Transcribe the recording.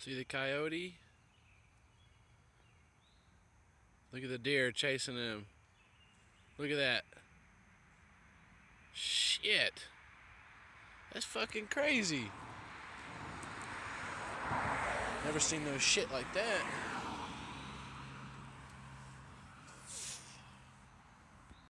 See the coyote? Look at the deer chasing him. Look at that. Shit. That's fucking crazy. Never seen no shit like that.